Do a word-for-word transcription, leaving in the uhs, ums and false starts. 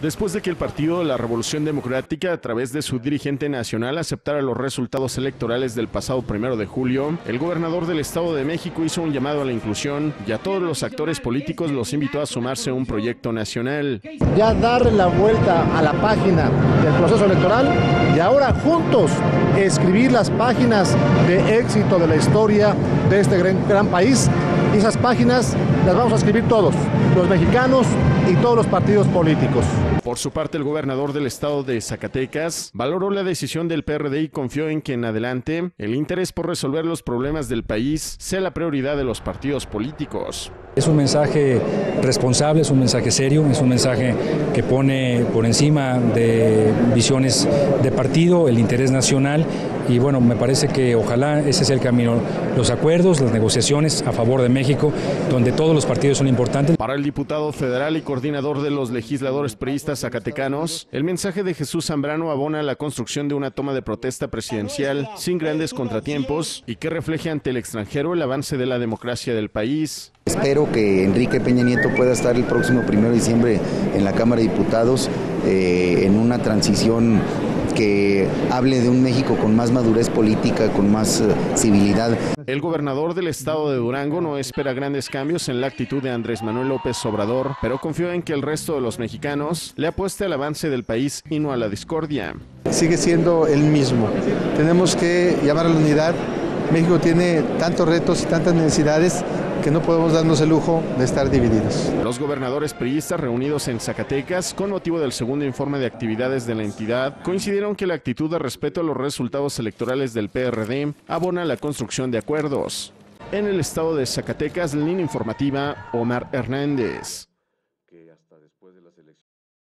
Después de que el Partido de la Revolución Democrática, a través de su dirigente nacional, aceptara los resultados electorales del pasado primero de julio, el gobernador del Estado de México hizo un llamado a la inclusión y a todos los actores políticos los invitó a sumarse a un proyecto nacional. Ya darle la vuelta a la página del proceso electoral y ahora juntos escribir las páginas de éxito de la historia de este gran, gran país. Y esas páginas las vamos a escribir todos, los mexicanos y todos los partidos políticos. Por su parte, el gobernador del estado de Zacatecas valoró la decisión del P R D y confió en que en adelante el interés por resolver los problemas del país sea la prioridad de los partidos políticos. Es un mensaje responsable, es un mensaje serio, es un mensaje que pone por encima de visiones de partido el interés nacional y bueno, me parece que ojalá ese sea el camino, los acuerdos, las negociaciones a favor de México, donde todos los partidos son importantes. Para el diputado federal y coordinador de los legisladores priistas zacatecanos, el mensaje de Jesús Zambrano abona la construcción de una toma de protesta presidencial sin grandes contratiempos y que refleje ante el extranjero el avance de la democracia del país. Espero que Enrique Peña Nieto pueda estar el próximo primero de diciembre en la Cámara de Diputados eh, en una transición que hable de un México con más madurez política, con más uh, civilidad. El gobernador del estado de Durango no espera grandes cambios en la actitud de Andrés Manuel López Obrador, pero confía en que el resto de los mexicanos le apueste al avance del país y no a la discordia. Sigue siendo el mismo. Tenemos que llamar a la unidad. México tiene tantos retos y tantas necesidades que no podemos darnos el lujo de estar divididos. Los gobernadores priistas reunidos en Zacatecas con motivo del segundo informe de actividades de la entidad coincidieron que la actitud de respeto a los resultados electorales del P R D abona la construcción de acuerdos. En el estado de Zacatecas, línea informativa, Omar Hernández.